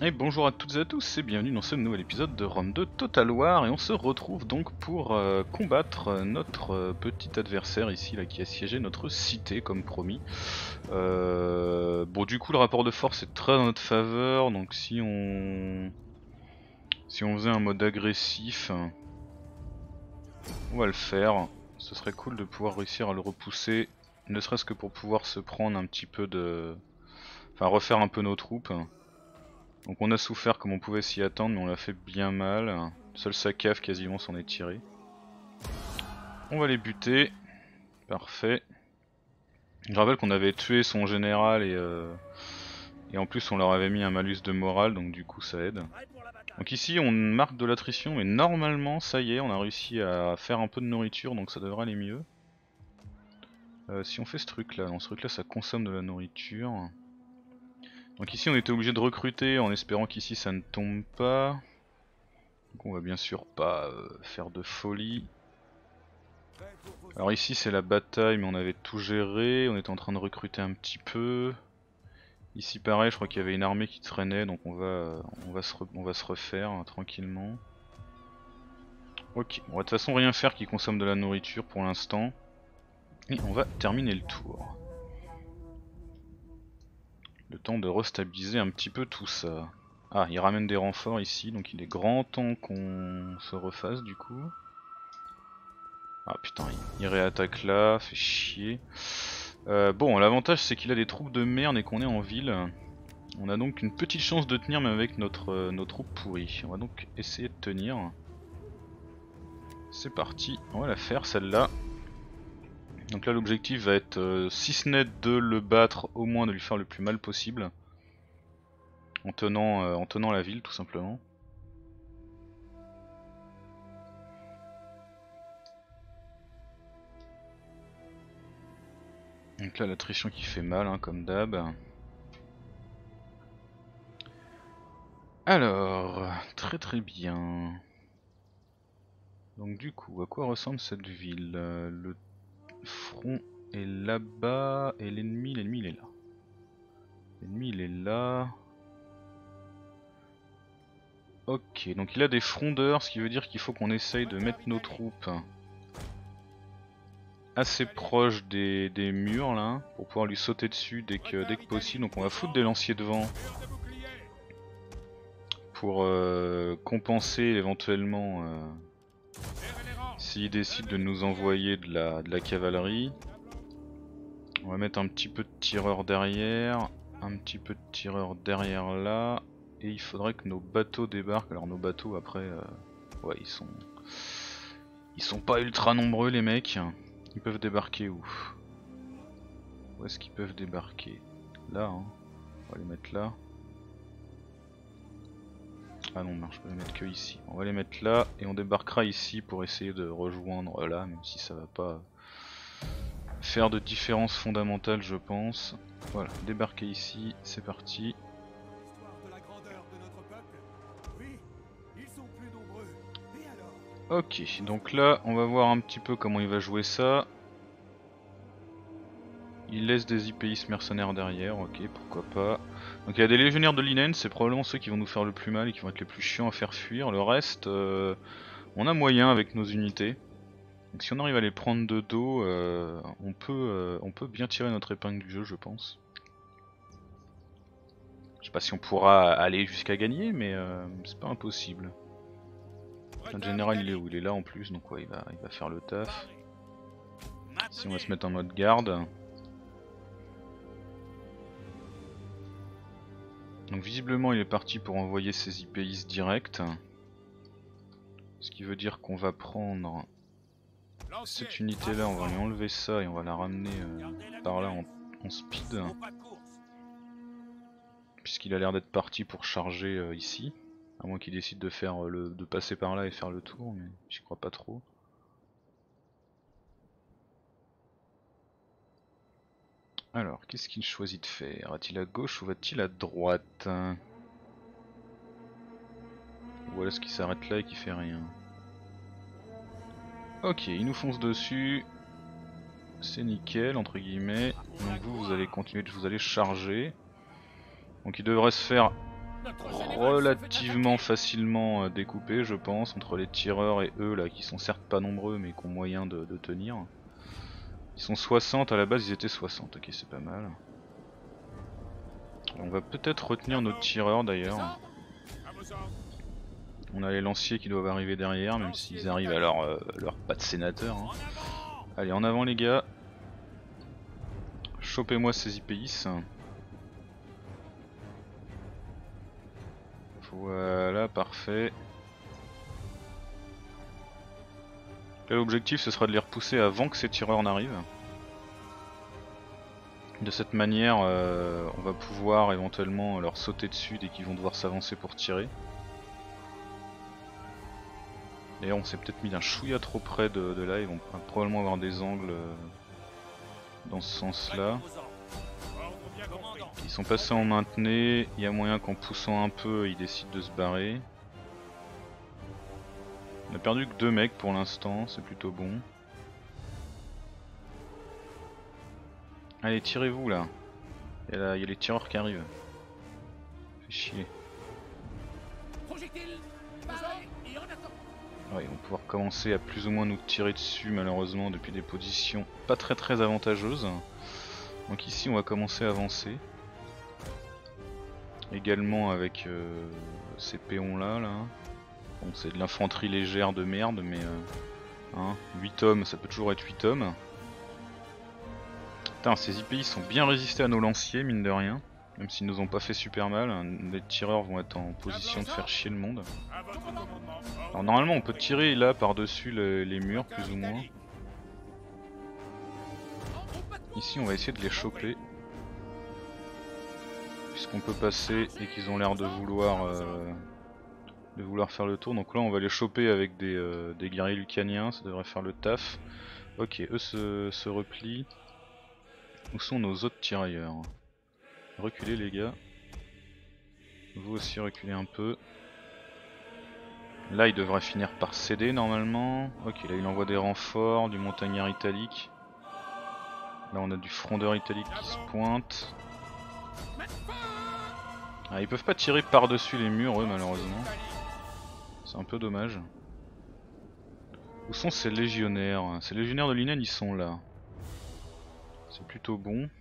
Et bonjour à toutes et à tous et bienvenue dans ce nouvel épisode de Rome 2 Total War, et on se retrouve donc pour combattre notre petit adversaire ici là, qui a siégé notre cité comme promis. Bon, du coup le rapport de force est très dans notre faveur, donc si on faisait un mode agressif, on va le faire. Ce serait cool de pouvoir réussir à le repousser, ne serait-ce que pour pouvoir se prendre un petit peu de... Enfin refaire un peu nos troupes. Donc on a souffert comme on pouvait s'y attendre, mais on l'a fait bien mal. Seul sa cave quasiment s'en est tiré. On va les buter. Parfait. Je rappelle qu'on avait tué son général et en plus on leur avait mis un malus de morale, donc du coup ça aide. Donc ici on marque de l'attrition, mais normalement ça y est, on a réussi à faire un peu de nourriture, donc ça devrait aller mieux. Si on fait ce truc là, dans ce truc là ça consomme de la nourriture. Donc ici on était obligé de recruter en espérant qu'ici ça ne tombe pas. Donc on va bien sûr pas faire de folie. Alors ici c'est la bataille, mais on avait tout géré, on était en train de recruter un petit peu. Ici pareil, je crois qu'il y avait une armée qui traînait, donc on va se refaire tranquillement. Ok, on va de toute façon rien faire qui consomme de la nourriture pour l'instant. Et on va terminer le tour. Le temps de restabiliser un petit peu tout ça. Ah, il ramène des renforts ici, donc il est grand temps qu'on se refasse du coup. Ah putain, il réattaque là, fait chier. Bon, l'avantage c'est qu'il a des troupes de merde et qu'on est en ville. On a donc une petite chance de tenir même avec nos troupes pourries. On va donc essayer de tenir. C'est parti, on va la faire celle-là. Donc là l'objectif va être, si ce n'est de le battre, au moins de lui faire le plus mal possible. En tenant la ville tout simplement. Donc là l'attrition qui fait mal, hein, comme d'hab. Alors, très très bien. Donc du coup, à quoi ressemble cette ville? Le front est là-bas et l'ennemi il est là. L'ennemi il est là. Ok, donc il a des frondeurs, ce qui veut dire qu'il faut qu'on essaye de mettre nos troupes assez proches des murs là, pour pouvoir lui sauter dessus dès que possible. Donc on va foutre des lanciers devant pour compenser éventuellement s'il décide de nous envoyer de la cavalerie. On va mettre un petit peu de tireurs derrière, un petit peu de tireurs derrière là, et il faudrait que nos bateaux débarquent. Alors nos bateaux après, ouais ils sont pas ultra nombreux les mecs. Ils peuvent débarquer où? Où est-ce qu'ils peuvent débarquer? Là, hein. On va les mettre là. Ah non, je peux les mettre que ici. On va les mettre là et on débarquera ici pour essayer de rejoindre là, même si ça va pas faire de différence fondamentale je pense. Voilà, débarquer ici, c'est parti. Ok, donc là on va voir un petit peu comment il va jouer ça. Il laisse des IPIs mercenaires derrière, ok, pourquoi pas. Donc il y a des légionnaires de Linen, c'est probablement ceux qui vont nous faire le plus mal et qui vont être les plus chiants à faire fuir. Le reste, on a moyen avec nos unités. Donc si on arrive à les prendre de dos, on peut bien tirer notre épingle du jeu je pense. Je sais pas si on pourra aller jusqu'à gagner, mais c'est pas impossible. Notre général il est où? Il est là en plus, donc ouais, il va faire le taf. Si on va se mettre en mode garde. Donc visiblement il est parti pour envoyer ses IPIs direct. Ce qui veut dire qu'on va prendre cette unité là, on va lui enlever ça et on va la ramener par là en speed. Puisqu'il a l'air d'être parti pour charger ici. À moins qu'il décide de faire de passer par là et faire le tour, mais j'y crois pas trop. Alors, qu'est-ce qu'il choisit de faire? Va-t-il à gauche ou va-t-il à droite? Ou est-ce qu'il s'arrête là et qu'il fait rien? Ok, il nous fonce dessus. C'est nickel, entre guillemets. Donc vous allez continuer, vous allez charger. Donc il devrait se faire relativement facilement découpé, je pense, entre les tireurs et eux là qui sont certes pas nombreux mais qui ont moyen de tenir. Ils sont 60, à la base ils étaient 60, ok c'est pas mal. On va peut-être retenir nos tireurs d'ailleurs. On a les lanciers qui doivent arriver derrière, même s'ils arrivent à leur pas de sénateur. Hein. Allez, en avant les gars. Chopez-moi ces IPIs. Voilà, parfait. L'objectif ce sera de les repousser avant que ces tireurs n'arrivent. De cette manière, on va pouvoir éventuellement leur sauter dessus dès qu'ils vont devoir s'avancer pour tirer. D'ailleurs on s'est peut-être mis d'un chouïa trop près de là, ils vont probablement avoir des angles dans ce sens là. Ils sont passés en maintenez, il y a moyen qu'en poussant un peu ils décident de se barrer. On a perdu que 2 mecs pour l'instant, c'est plutôt bon. Allez tirez-vous là, il y a les tireurs qui arrivent. Fait chier. Ouais, ils vont pouvoir commencer à plus ou moins nous tirer dessus malheureusement depuis des positions pas très avantageuses. Donc ici on va commencer à avancer. Également avec ces péons là. Bon, c'est de l'infanterie légère de merde mais 8 hommes ça peut toujours être 8 hommes. Putain, ces IPI sont bien résistés à nos lanciers mine de rien. Même s'ils nous ont pas fait super mal, les tireurs vont être en position de faire chier le monde. Alors normalement on peut tirer là par dessus les murs plus ou moins. Ici on va essayer de les choper. Puisqu'on peut passer et qu'ils ont l'air de vouloir faire le tour. Donc là on va les choper avec des guerriers lucaniens, ça devrait faire le taf. Ok, eux se replient. Où sont nos autres tirailleurs? Reculez les gars. Vous aussi reculez un peu. Là il devrait finir par céder normalement. Ok, là il envoie des renforts, du montagnard italique. Là on a du frondeur italique qui se pointe. Ah, ils peuvent pas tirer par dessus les murs eux malheureusement. C'est un peu dommage. Où sont ces légionnaires? Ces légionnaires de Linen ils sont là. C'est plutôt bon.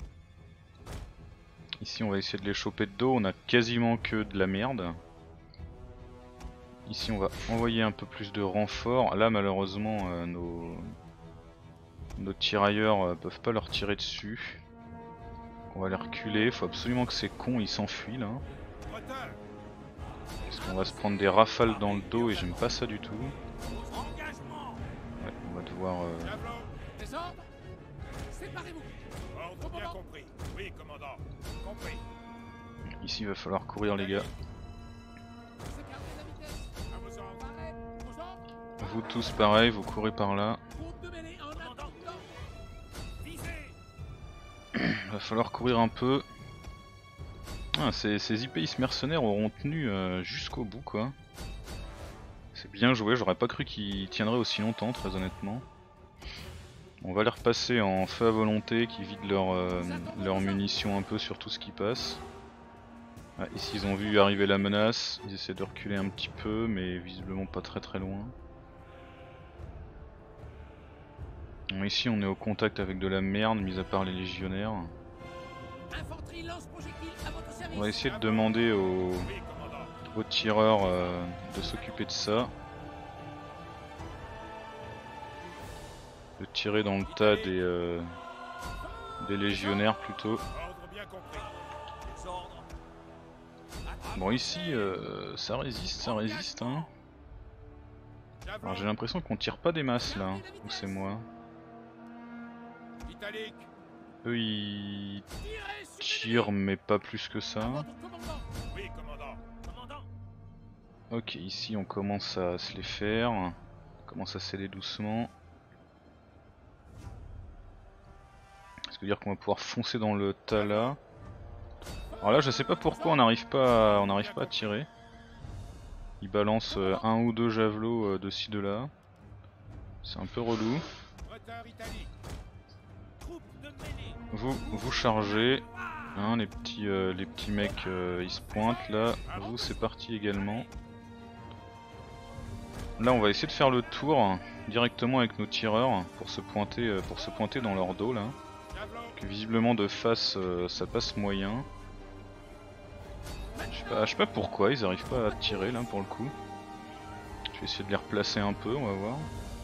Ici on va essayer de les choper de dos, on a quasiment que de la merde. Ici on va envoyer un peu plus de renforts. Là malheureusement nos tirailleurs peuvent pas leur tirer dessus. On va les reculer, faut absolument que ces cons ils s'enfuient là. Parce qu'on va se prendre des rafales dans le dos et j'aime pas ça du tout. Ouais, on va devoir... Ici il va falloir courir les gars. Vous tous pareil, vous courez par là. Va falloir courir un peu. Ah, ces IPIs mercenaires auront tenu jusqu'au bout quoi. C'est bien joué, j'aurais pas cru qu'ils tiendraient aussi longtemps très honnêtement. On va les repasser en feu à volonté qui vident leurs munitions un peu sur tout ce qui passe. Ah, ici ils ont vu arriver la menace, ils essaient de reculer un petit peu mais visiblement pas très loin. Bon, ici on est au contact avec de la merde mis à part les légionnaires. On va essayer de demander aux tireurs de s'occuper de ça. De tirer dans le tas des légionnaires plutôt. Bon ici ça résiste hein. Alors j'ai l'impression qu'on tire pas des masses là, ou c'est moi. Eux ils tirent mais pas plus que ça. Ok, ici on commence à se les faire, on commence à céder doucement. Ce qui veut dire qu'on va pouvoir foncer dans le tas là. Alors là je sais pas pourquoi on n'arrive pas à tirer. Ils balancent un ou deux javelots de ci de là. C'est un peu relou. Vous chargez. Hein, les petits mecs ils se pointent là, vous c'est parti également. Là on va essayer de faire le tour directement avec nos tireurs pour se pointer dans leur dos là. Que visiblement de face ça passe moyen. Je sais pas pourquoi ils arrivent pas à tirer là pour le coup. Je vais essayer de les replacer un peu, on va voir.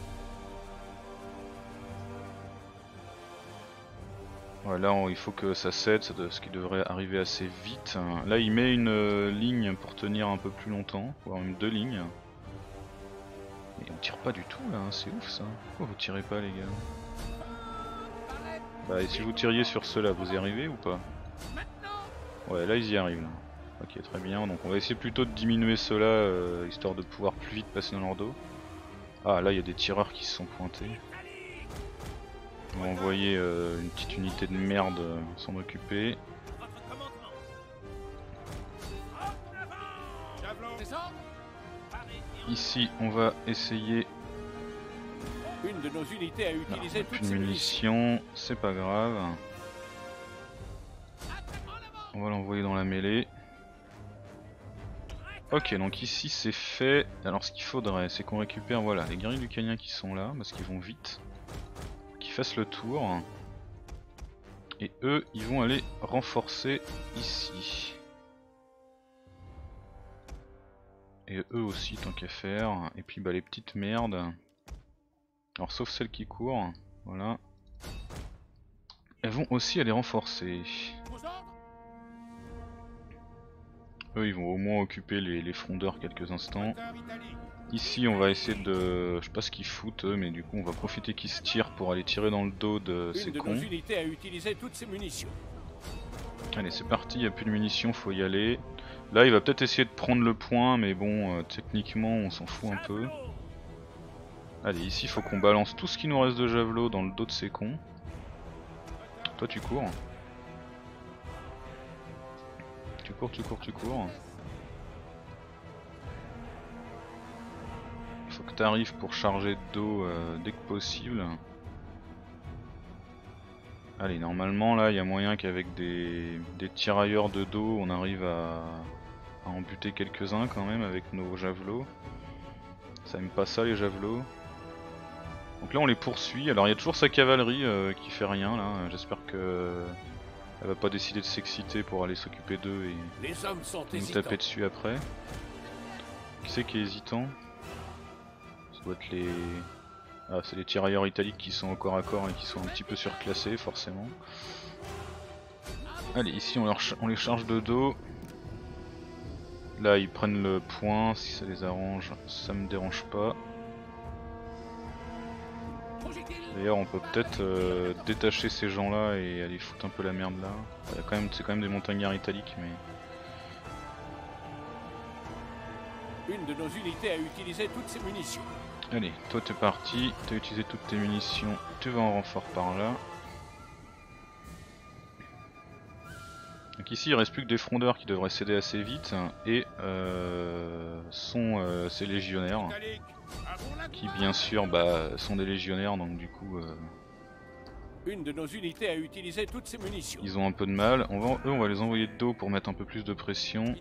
Voilà, il faut que ça cède, ce qui devrait arriver assez vite. Là il met une ligne pour tenir un peu plus longtemps, voire même 2 lignes. Et on tire pas du tout là, hein, c'est ouf ça. Pourquoi vous tirez pas les gars? Bah et si vous tiriez sur ceux-là, vous y arrivez ou pas? Ouais là ils y arrivent là. Ok très bien, donc on va essayer plutôt de diminuer ceux-là, histoire de pouvoir plus vite passer dans leur dos. Ah là il y a des tireurs qui se sont pointés. On va envoyer une petite unité de merde s'en occuper. Ici on va essayer. Une de nos unités a utilisé Plus de munitions, c'est pas grave. On va l'envoyer dans la mêlée. Ok, donc ici c'est fait. Alors ce qu'il faudrait, c'est qu'on récupère voilà les guerriers lucaniens qui sont là, parce qu'ils vont vite. Qu'ils fassent le tour. Et eux, ils vont aller renforcer ici. Et eux aussi, tant qu'à faire. Et puis bah les petites merdes. Alors sauf celles qui courent, voilà. Elles vont aussi aller renforcer. Eux ils vont au moins occuper les frondeurs quelques instants. Ici on va essayer de... Je sais pas ce qu'ils foutent eux, mais du coup on va profiter qu'ils se tirent pour aller tirer dans le dos de ces cons. Unités a utilisé toutes ses munitions. Allez c'est parti, il n'y a plus de munitions, faut y aller. Là il va peut-être essayer de prendre le point, mais bon techniquement on s'en fout un peu. Allez ici il faut qu'on balance tout ce qui nous reste de javelot dans le dos de ces cons. Toi tu cours. Tu cours, tu cours, tu cours. Il faut que tu arrives pour charger de dos dès que possible. Allez, normalement là il y a moyen qu'avec des tirailleurs de dos on arrive à en buter quelques-uns quand même avec nos javelots. Ça aime pas ça les javelots. Donc là on les poursuit. Alors il y a toujours sa cavalerie qui fait rien là. J'espère que elle va pas décider de s'exciter pour aller s'occuper d'eux et nous taper dessus après. Qui c'est qui est hésitant? Ça doit être les... Ah c'est les tirailleurs italiques qui sont au corps à corps et qui sont un petit peu surclassés forcément. Allez ici on les charge de dos. Là ils prennent le point, si ça les arrange ça me dérange pas. D'ailleurs on peut peut-être détacher ces gens là et aller foutre un peu la merde là. C'est quand même des montagnards italiques mais... Une de nos unités a utilisé toutes ses munitions. Allez, toi t'es parti, t'as utilisé toutes tes munitions, tu vas en renfort par là. Donc ici il reste plus que des frondeurs qui devraient céder assez vite et sont ces légionnaires. Qui bien sûr sont des légionnaires donc du coup une de nos unités a utilisé toutes ses munitions. Ils ont un peu de mal, eux on va les envoyer de dos pour mettre un peu plus de pression.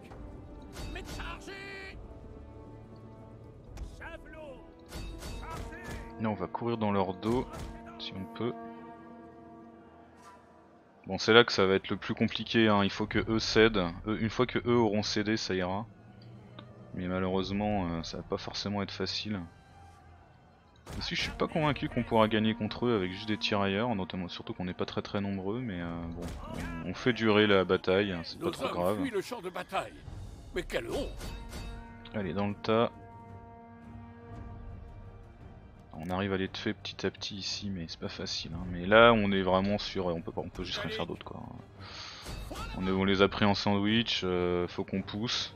Là on va courir dans leur dos si on peut. Bon c'est là que ça va être le plus compliqué, hein. Il faut que eux cèdent, une fois que eux auront cédé ça ira. Mais malheureusement ça va pas forcément être facile. Ici je suis pas convaincu qu'on pourra gagner contre eux avec juste des tirailleurs, notamment surtout qu'on n'est pas très nombreux, mais bon, on fait durer la bataille, c'est pas trop grave. Le champ de bataille. Mais quelle honte! Allez dans le tas. On arrive à les tuer petit à petit ici, mais c'est pas facile. Hein. Mais là on est vraiment sur, on peut juste rien faire d'autre quoi. On les a pris en sandwich, faut qu'on pousse.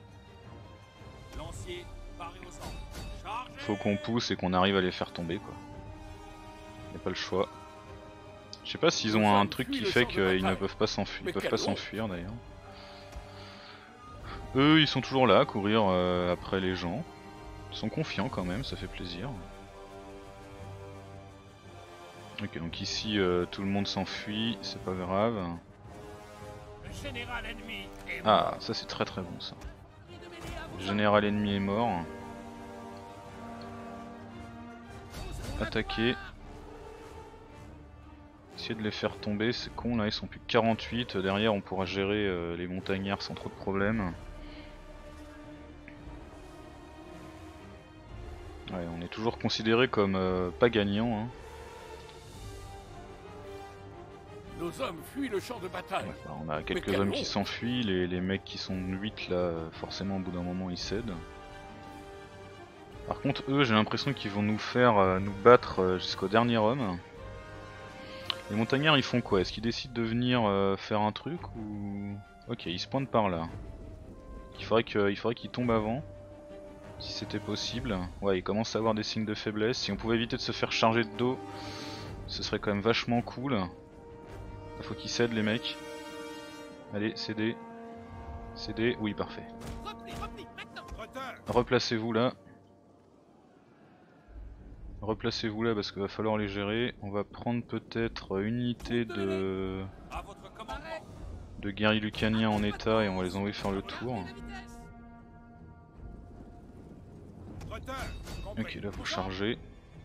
Faut qu'on pousse et qu'on arrive à les faire tomber quoi. Y'a pas le choix. Je sais pas s'ils ont un truc qui fait qu'ils ne peuvent pas s'enfuir. Ils peuvent pas s'enfuir d'ailleurs. Eux ils sont toujours là à courir après les gens. Ils sont confiants quand même, ça fait plaisir. Ok donc ici tout le monde s'enfuit, c'est pas grave. Le général ennemi est Ah, ça c'est très très bon ça. Le général ennemi est mort. Attaquer. Essayer de les faire tomber, c'est con là, ils sont plus que 48. Derrière on pourra gérer les montagnards sans trop de problèmes. Ouais, on est toujours considéré comme pas gagnant. Hein. Nos hommes fuient le champ de bataille. Ouais, bah, on a quelques hommes qui s'enfuient, les mecs qui sont 8 là, forcément au bout d'un moment ils cèdent. Par contre eux j'ai l'impression qu'ils vont nous faire nous battre jusqu'au dernier homme. Les montagnards ils font quoi? Est-ce qu'ils décident de venir faire un truc ou... Ok, ils se pointent par là. Il faudrait qu'ils tombent avant. Si c'était possible. Ouais, ils commencent à avoir des signes de faiblesse. Si on pouvait éviter de se faire charger de dos, ce serait quand même vachement cool. Il faut qu'ils cèdent les mecs. Allez, cédez. Cédez, oui parfait. Replacez-vous là. Replacez-vous là parce qu'il va falloir les gérer. On va prendre peut-être une unité de guerriers lucaniens en état et on va les envoyer faire le tour. Ok, là faut charger.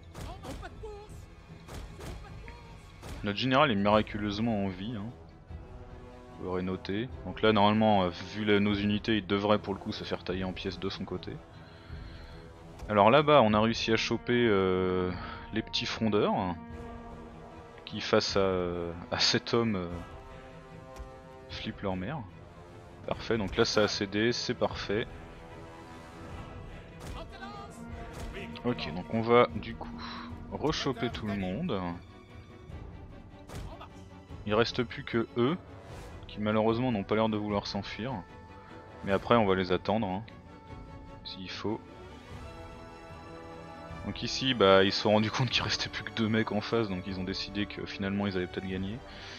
Notre général est miraculeusement en vie. Hein. Vous l'aurez noté. Donc là normalement, vu nos unités, il devrait pour le coup se faire tailler en pièces de son côté. Alors là-bas on a réussi à choper les petits frondeurs qui face à cet homme flippent leur mère. Parfait, donc là ça a cédé, c'est parfait. Ok, donc on va du coup rechoper tout le monde. Il reste plus que eux, qui malheureusement n'ont pas l'air de vouloir s'enfuir. Mais après on va les attendre, hein, s'il faut. Donc ici bah ils se sont rendus compte qu'il restait plus que 2 mecs en face, donc ils ont décidé que finalement ils allaient peut-être gagner.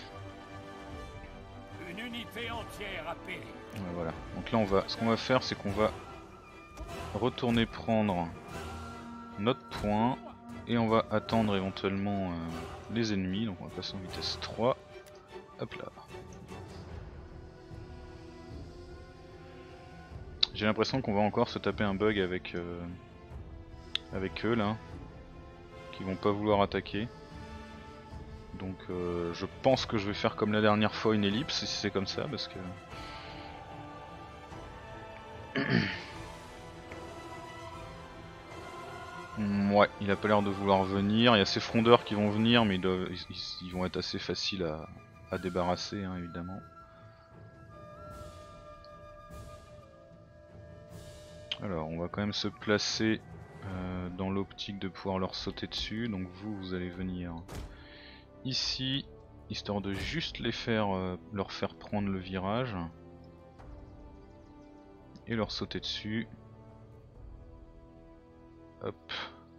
Une unité entière a péri. Ouais, voilà. Donc là ce qu'on va faire c'est qu'on va retourner prendre notre point et on va attendre éventuellement les ennemis. Donc on va passer en vitesse 3. Hop là. J'ai l'impression qu'on va encore se taper un bug avec eux là, qui vont pas vouloir attaquer. Donc je pense que je vais faire comme la dernière fois une ellipse si c'est comme ça parce que... Ouais, il a pas l'air de vouloir venir, il y a ces frondeurs qui vont venir mais ils vont être assez faciles à débarrasser hein, évidemment. Alors on va quand même se placer dans l'optique de pouvoir leur sauter dessus, donc vous allez venir ici, histoire de juste leur faire prendre le virage et leur sauter dessus. Hop.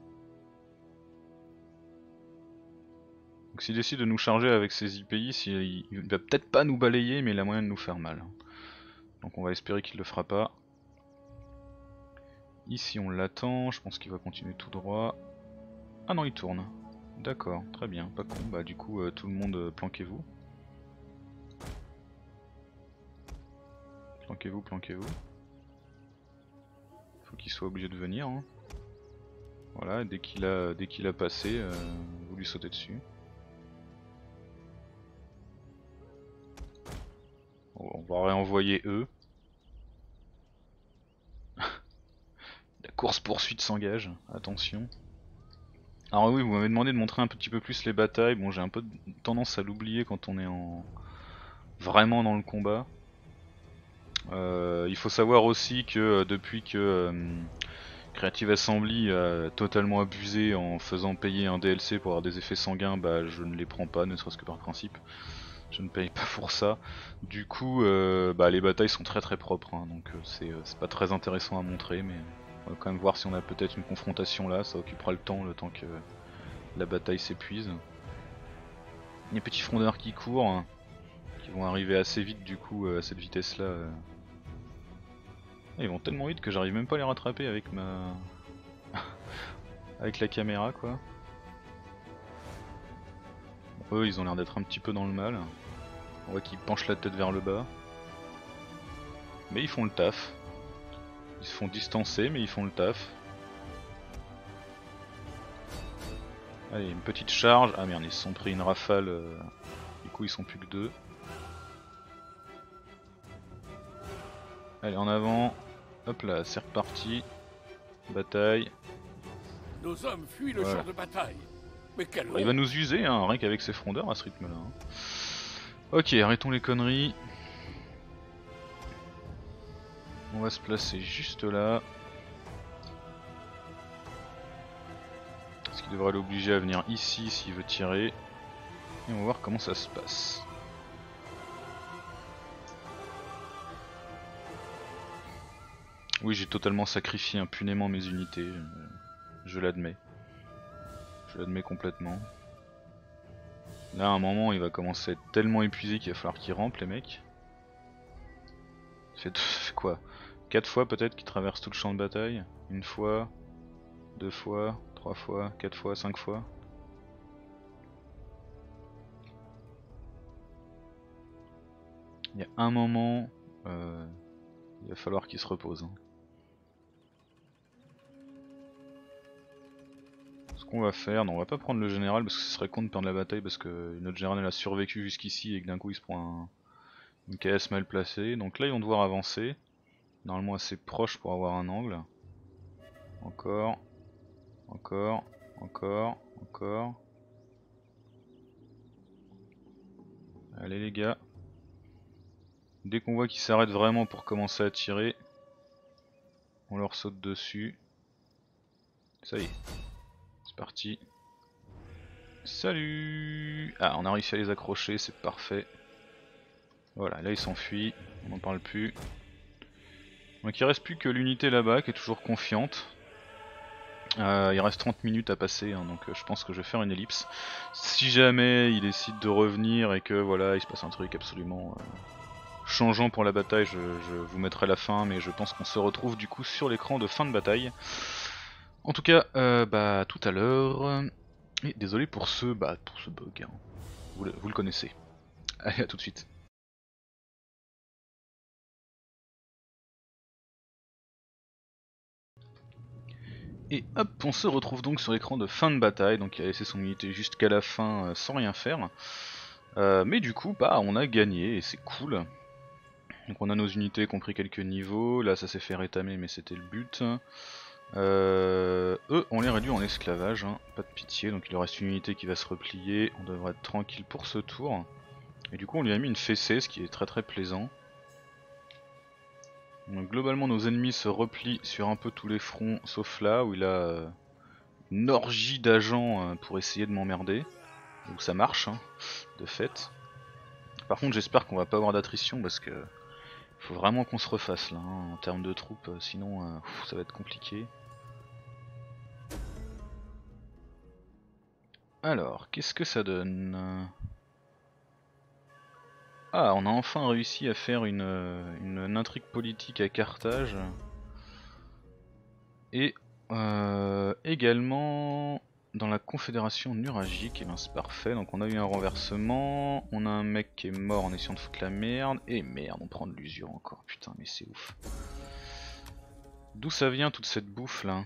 Donc s'il décide de nous charger avec ses IPI, il va peut-être pas nous balayer mais il a moyen de nous faire mal. Donc on va espérer qu'il le fera pas. Ici on l'attend, je pense qu'il va continuer tout droit. Ah non il tourne. D'accord, très bien, pas con. Bah du coup tout le monde planquez-vous. Planquez-vous, planquez-vous. Faut qu'il soit obligé de venir. Hein. Voilà, dès qu'il a passé, vous lui sautez dessus. Bon, on va réenvoyer eux. La course poursuite s'engage, attention. Alors oui, vous m'avez demandé de montrer un petit peu plus les batailles. Bon, j'ai un peu tendance à l'oublier quand on est vraiment dans le combat. Il faut savoir aussi que depuis que Creative Assembly a totalement abusé en faisant payer un DLC pour avoir des effets sanguins, bah je ne les prends pas, ne serait-ce que par principe. Je ne paye pas pour ça. Du coup, bah, les batailles sont très très propres, hein, donc c'est pas très intéressant à montrer, mais on va quand même voir si on a peut-être une confrontation là, ça occupera le temps que la bataille s'épuise. Les petits frondeurs qui courent, hein, qui vont arriver assez vite du coup à cette vitesse là. Ils vont tellement vite que j'arrive même pas à les rattraper avec avec la caméra quoi. Bon, eux ils ont l'air d'être un petit peu dans le mal. On voit qu'ils penchent la tête vers le bas. mais ils font le taf. Ils se font distancer mais ils font le taf. Allez, une petite charge. Ah merde, ils se sont pris une rafale, du coup ils sont plus que 2. Allez, en avant. Hop là, c'est reparti. Bataille. Nos hommes fuient le Voilà. champ de bataille. Mais quel Il va nous user, hein, rien qu'avec ses frondeurs à ce rythme-là. Hein. Ok, arrêtons les conneries. On va se placer juste là. Ce qui devrait l'obliger à venir ici s'il veut tirer. Et on va voir comment ça se passe. Oui, j'ai totalement sacrifié impunément mes unités. Je l'admets. Je l'admets complètement. Là, à un moment, il va commencer à être tellement épuisé qu'il va falloir qu'il rampe, les mecs. Ça fait quoi? 4 fois peut-être qu'il traverse tout le champ de bataille? Une fois, 2 fois, 3 fois, 4 fois, 5 fois. Il y a un moment, il va falloir qu'il se repose. Hein. Ce qu'on va faire, non, on va pas prendre le général parce que ce serait con de perdre la bataille parce que notre général a survécu jusqu'ici et que d'un coup il se prend une KS mal placée. Donc là ils vont devoir avancer, normalement assez proche pour avoir un angle. Encore, encore, encore, encore. Allez les gars. Dès qu'on voit qu'ils s'arrêtent vraiment pour commencer à tirer, on leur saute dessus. Ça y est, c'est parti. Salut! Ah, on a réussi à les accrocher, c'est parfait. Voilà, là ils s'enfuient, on n'en parle plus. Donc il reste plus que l'unité là-bas qui est toujours confiante. Il reste 30 minutes à passer, hein, donc je pense que je vais faire une ellipse. Si jamais il décide de revenir et que voilà, il se passe un truc absolument changeant pour la bataille, je vous mettrai la fin, mais je pense qu'on se retrouve du coup sur l'écran de fin de bataille. En tout cas, bah tout à l'heure. Et désolé pour ce bug, hein. Vous le connaissez. Allez, à tout de suite. Et hop, on se retrouve donc sur l'écran de fin de bataille, donc il a laissé son unité jusqu'à la fin sans rien faire. Mais du coup, bah on a gagné et c'est cool. Donc on a nos unités qui ont pris quelques niveaux, là ça s'est fait rétamer mais c'était le but. Eux on les réduit en esclavage, hein. Pas de pitié, donc il leur reste une unité qui va se replier, on devrait être tranquille pour ce tour. Et du coup on lui a mis une fessée, ce qui est très plaisant. Donc globalement nos ennemis se replient sur un peu tous les fronts, sauf là où il a une orgie d'agents pour essayer de m'emmerder. Donc ça marche, hein, de fait. Par contre j'espère qu'on va pas avoir d'attrition parce que faut vraiment qu'on se refasse là, hein, en termes de troupes, sinon ça va être compliqué. Alors, qu'est-ce que ça donne? Ah, on a enfin réussi à faire une intrigue politique à Carthage. Et également dans la confédération nuragique, et ben c'est parfait. Donc on a eu un renversement, on a un mec qui est mort en essayant de foutre la merde. Et merde, on prend de l'usure encore, putain mais c'est ouf. D'où ça vient toute cette bouffe là?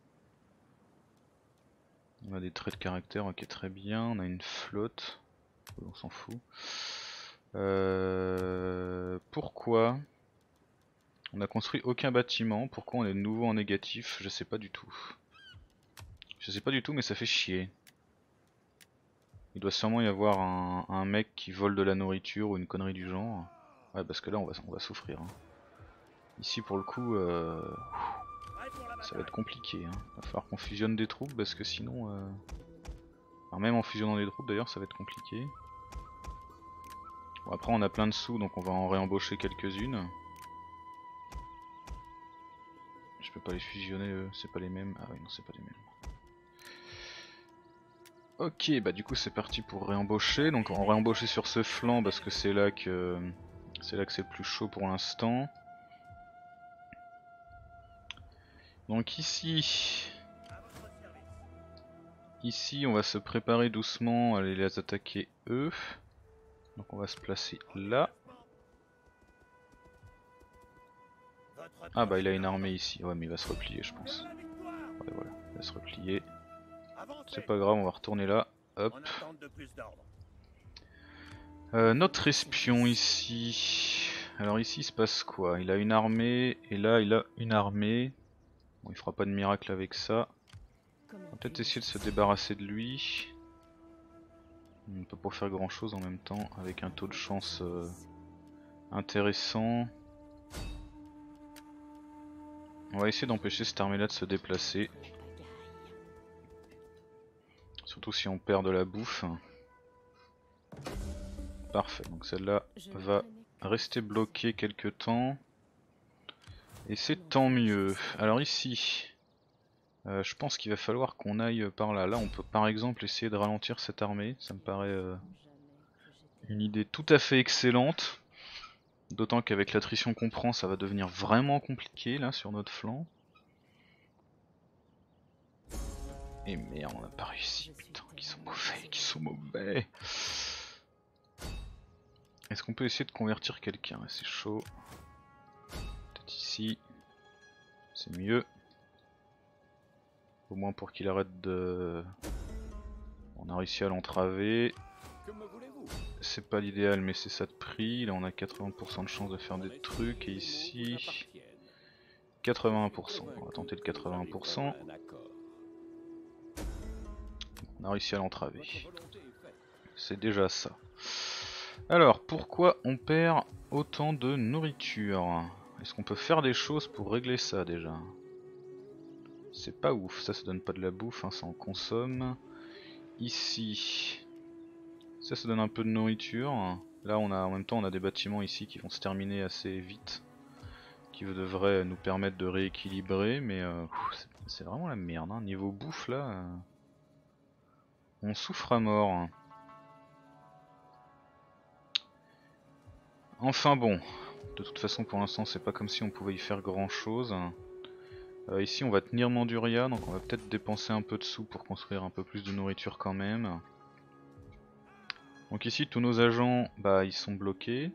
On a des traits de caractère, ok très bien, on a une flotte, on s'en fout. Pourquoi on a construit aucun bâtiment? Pourquoi on est de nouveau en négatif? Je sais pas du tout. Je sais pas du tout mais ça fait chier. Il doit sûrement y avoir un mec qui vole de la nourriture ou une connerie du genre. Ouais parce que là on va souffrir. Hein. Ici pour le coup ça va être compliqué. Hein. Va falloir qu'on fusionne des troupes parce que sinon... Alors même en fusionnant des troupes d'ailleurs ça va être compliqué. Bon, après on a plein de sous donc on va en réembaucher quelques-unes. Je peux pas les fusionner eux, c'est pas les mêmes. Ah oui non c'est pas les mêmes. Ok bah du coup c'est parti pour réembaucher. Donc on va réembaucher sur ce flanc parce que c'est là que c'est le plus chaud pour l'instant. Donc ici on va se préparer doucement à aller les attaquer eux. Donc on va se placer là. Ah bah il a une armée ici, ouais mais il va se replier je pense. Ouais voilà, il va se replier. C'est pas grave, on va retourner là. Hop. Notre espion ici. Alors ici il se passe quoi? Il a une armée et là il a une armée. Bon il fera pas de miracle avec ça. On va peut-être essayer de se débarrasser de lui. On peut pas faire grand chose en même temps avec un taux de chance intéressant. On va essayer d'empêcher cette armée là de se déplacer. Surtout si on perd de la bouffe. Parfait, donc celle-là va rester bloquée quelques temps. Et c'est tant mieux. Alors ici, je pense qu'il va falloir qu'on aille par là. Là on peut par exemple essayer de ralentir cette armée. Ça me paraît une idée tout à fait excellente. D'autant qu'avec l'attrition qu'on prend, ça va devenir vraiment compliqué là sur notre flanc. Et merde, on n'a pas réussi, putain, qu'ils sont mauvais. Est-ce qu'on peut essayer de convertir quelqu'un? C'est chaud. Peut-être ici. C'est mieux. Au moins pour qu'il arrête de... On a réussi à l'entraver. C'est pas l'idéal mais c'est ça de prix. Là on a 80% de chance de faire des trucs. Et ici... 81%. On va tenter le 81%. On a réussi à l'entraver. C'est déjà ça. Alors, pourquoi on perd autant de nourriture? Est-ce qu'on peut faire des choses pour régler ça déjà? C'est pas ouf, ça donne pas de la bouffe, hein, ça en consomme. Ici, ça donne un peu de nourriture. Là on a en même temps on a des bâtiments ici qui vont se terminer assez vite, qui devraient nous permettre de rééquilibrer, mais c'est vraiment la merde, hein. Niveau bouffe là, on souffre à mort. Enfin bon, de toute façon pour l'instant c'est pas comme si on pouvait y faire grand chose. Ici on va tenir Manduria, donc on va peut-être dépenser un peu de sous pour construire un peu plus de nourriture quand même. Donc ici tous nos agents, bah ils sont bloqués.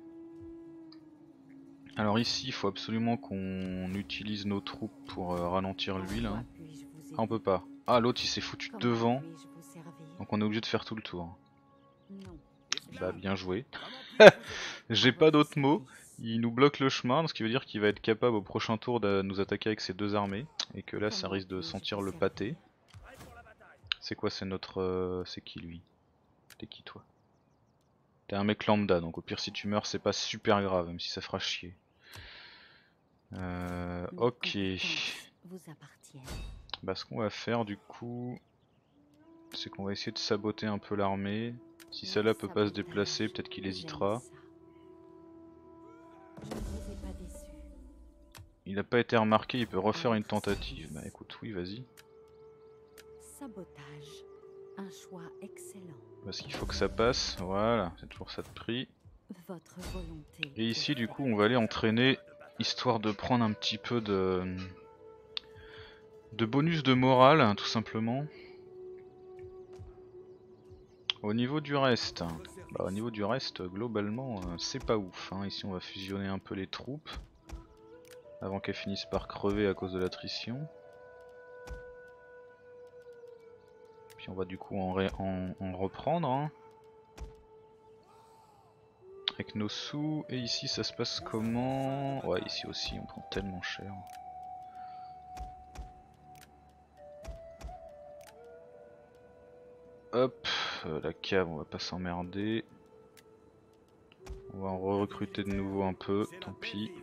Alors ici il faut absolument qu'on utilise nos troupes pour ralentir l'huile. Hein. Ah on peut pas. Ah l'autre il s'est foutu devant, donc on est obligé de faire tout le tour. Bah bien joué. J'ai pas d'autres mots. Il nous bloque le chemin, ce qui veut dire qu'il va être capable au prochain tour de nous attaquer avec ses deux armées. Et que là ça risque de sentir le pâté. C'est quoi, c'est notre... c'est qui lui? T'es qui toi? T'es un mec lambda, donc au pire si tu meurs c'est pas super grave, même si ça fera chier. Ok. Bah ce qu'on va faire du coup, c'est qu'on va essayer de saboter un peu l'armée. Si celle-là peut pas se déplacer, peut-être qu'il hésitera. Il n'a pas été remarqué, il peut refaire une tentative. Bah écoute, oui, vas-y. Sabotage, un choix excellent. Parce qu'il faut que ça passe, voilà, c'est toujours ça de prix. Votre volonté. Et ici du coup on va aller entraîner, histoire de prendre un petit peu de bonus de morale, tout simplement. Au niveau du reste, globalement c'est pas ouf, hein. Ici on va fusionner un peu les troupes avant qu'elles finissent par crever à cause de l'attrition. Puis on va du coup en reprendre, hein, avec nos sous. Et ici ça se passe comment? Ouais, ici aussi on prend tellement cher. Hop, la cave on va pas s'emmerder. On va en recruter de nouveau un peu, tant pis.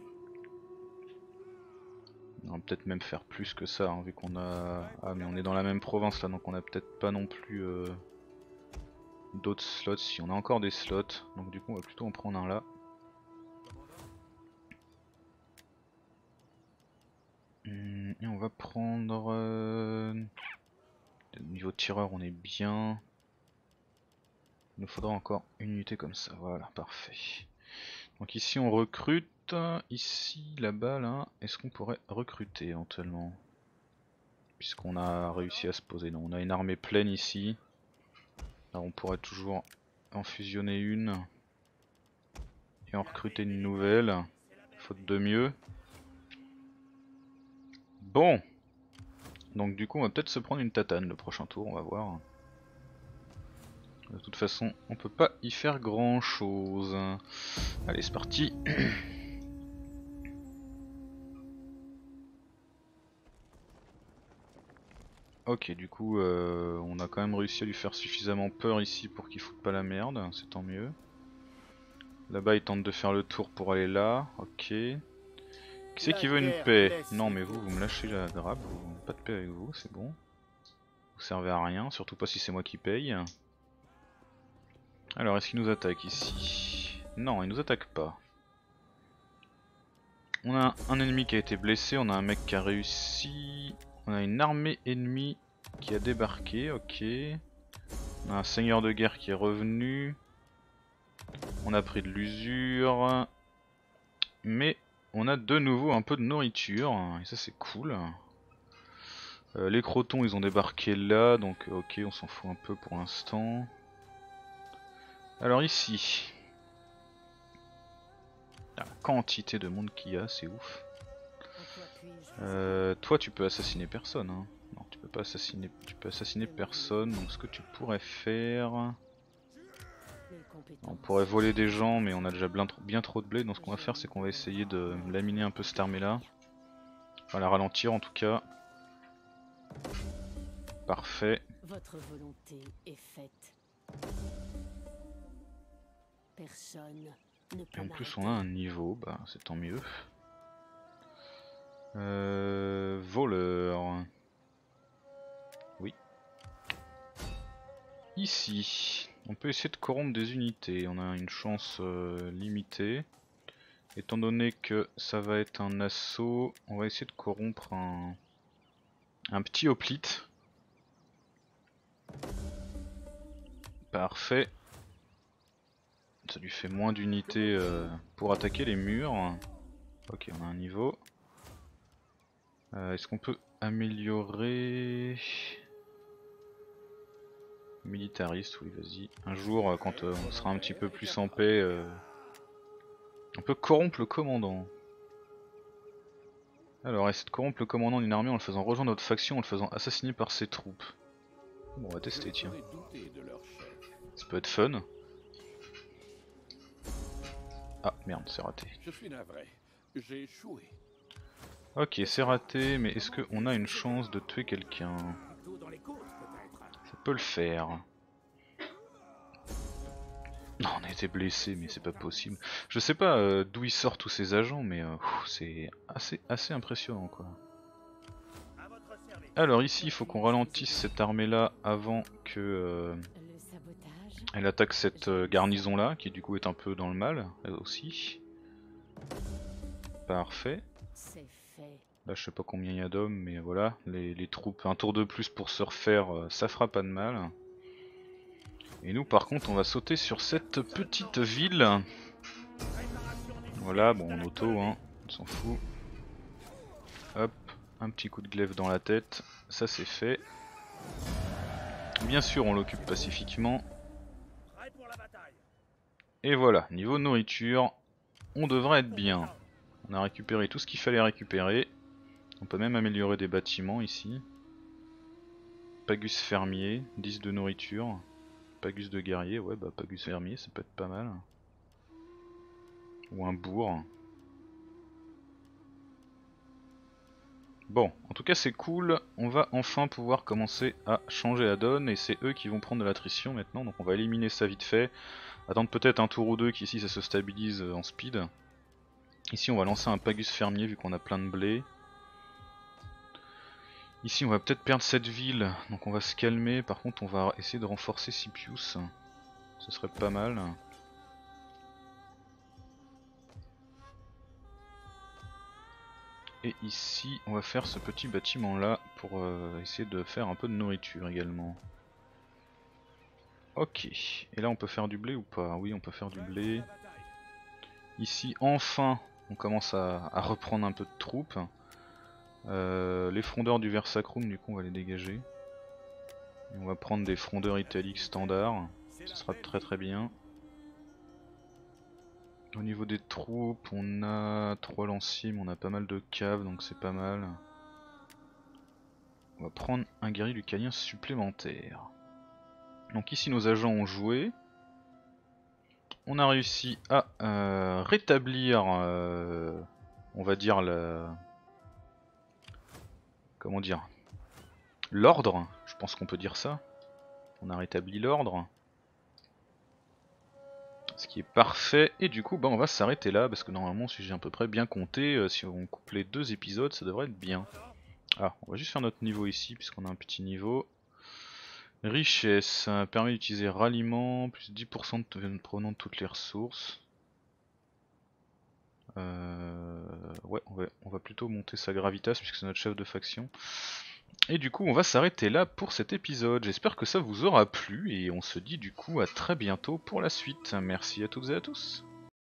On va peut-être même faire plus que ça, hein, vu qu'on a... Ah mais on est dans la même province là, donc on a peut-être pas non plus d'autres slots. Si on a encore des slots, donc du coup on va plutôt en prendre un là. Et on va prendre... Niveau tireur on est bien. Il nous faudra encore une unité comme ça, voilà, parfait. Donc ici on recrute, ici, là-bas, là, est-ce qu'on pourrait recruter éventuellement? Puisqu'on a réussi à se poser, non, on a une armée pleine ici. Là on pourrait toujours en fusionner une et en recruter une nouvelle, faute de mieux. Bon. Donc du coup on va peut-être se prendre une tatane le prochain tour, on va voir. De toute façon on peut pas y faire grand chose. Allez c'est parti. Ok du coup on a quand même réussi à lui faire suffisamment peur ici pour qu'il foute pas la merde, c'est tant mieux. Là-bas il tente de faire le tour pour aller là, ok. Qui c'est qui veut une paix? Non mais vous me lâchez la grappe, pas de paix avec vous, c'est bon. Vous servez à rien, surtout pas si c'est moi qui paye. Alors est-ce qu'il nous attaque ici? Non il nous attaque pas. On a un ennemi qui a été blessé, on a un mec qui a réussi. On a une armée ennemie qui a débarqué, ok. On a un seigneur de guerre qui est revenu. On a pris de l'usure. Mais on a de nouveau un peu de nourriture, et ça c'est cool. Les crotons ils ont débarqué là, donc ok on s'en fout un peu pour l'instant. Alors ici, la quantité de monde qu'il y a, c'est ouf. Toi tu peux assassiner personne, hein. Non tu peux pas assassiner, tu peux assassiner personne, donc ce que tu pourrais faire... On pourrait voler des gens mais on a déjà bien trop de blé, donc ce qu'on va faire c'est qu'on va essayer de laminer un peu cette armée là. Enfin la ralentir en tout cas. Parfait. Votre volonté est faite. Personne ne peut Et en plus on a un niveau, bah c'est tant mieux. Voleur. Oui. Ici, on peut essayer de corrompre des unités, on a une chance limitée. Étant donné que ça va être un assaut, on va essayer de corrompre un petit hoplite. Parfait. Ça lui fait moins d'unités pour attaquer les murs. Ok, on a un niveau. Est-ce qu'on peut améliorer... Militariste, oui vas-y. Un jour, quand on sera un petit peu plus en paix, on peut corrompre le commandant. Alors, essayer de corrompre le commandant d'une armée en le faisant rejoindre notre faction, en le faisant assassiner par ses troupes. Bon, on va tester, tiens. Ça peut être fun. Ah merde, c'est raté. Je suis navré. J'ai échoué. Ok, c'est raté, mais est-ce qu'on a une chance de tuer quelqu'un? Ça peut le faire. Non, on a été blessé, mais c'est pas possible. Je sais pas d'où ils sortent tous ces agents, mais c'est assez impressionnant quoi. Alors ici, il faut qu'on ralentisse cette armée là avant que elle attaque cette garnison là, qui du coup est un peu dans le mal, elle aussi. Parfait. Là je sais pas combien il y a d'hommes, mais voilà, les troupes, un tour de plus pour se refaire, ça fera pas de mal. Et nous par contre on va sauter sur cette petite ville. Voilà, bon en auto hein, on s'en fout. Hop, un petit coup de glaive dans la tête, ça c'est fait. Bien sûr on l'occupe pacifiquement. Et voilà, niveau nourriture, on devrait être bien. On a récupéré tout ce qu'il fallait récupérer. On peut même améliorer des bâtiments ici. Pagus fermier, 10 de nourriture. Pagus de guerrier, ouais bah Pagus fermier ça peut être pas mal. Ou un bourg. Bon, en tout cas c'est cool, on va enfin pouvoir commencer à changer la donne et c'est eux qui vont prendre de l'attrition maintenant, donc on va éliminer ça vite fait. Attendre peut-être un tour ou deux qu'ici ça se stabilise en speed. Ici on va lancer un Pagus fermier vu qu'on a plein de blé. Ici on va peut-être perdre cette ville, donc on va se calmer, par contre on va essayer de renforcer Sipius. Ce serait pas mal. Et ici on va faire ce petit bâtiment là pour essayer de faire un peu de nourriture également. Ok, et là on peut faire du blé ou pas? Oui on peut faire du blé. Ici enfin on commence à reprendre un peu de troupes. Les frondeurs du Versacrum du coup on va les dégager. Et on va prendre des frondeurs italiques standards, ce sera très bien. Au niveau des troupes on a 3 lanciers mais on a pas mal de caves donc c'est pas mal. On va prendre un guerrier lucanien supplémentaire. Donc ici nos agents ont joué. On a réussi à rétablir, on va dire, comment dire, l'ordre. Je pense qu'on peut dire ça. On a rétabli l'ordre. Ce qui est parfait. Et du coup, bah, on va s'arrêter là. Parce que normalement, si j'ai à peu près bien compté, si on coupe les 2 épisodes, ça devrait être bien. Ah, on va juste faire notre niveau ici, puisqu'on a un petit niveau. Richesse, permet d'utiliser ralliement, plus 10% provenant de toutes les ressources. Ouais, on va plutôt monter sa gravitas puisque c'est notre chef de faction. Et du coup on va s'arrêter là pour cet épisode. J'espère que ça vous aura plu et on se dit du coup à très bientôt pour la suite. Merci à toutes et à tous.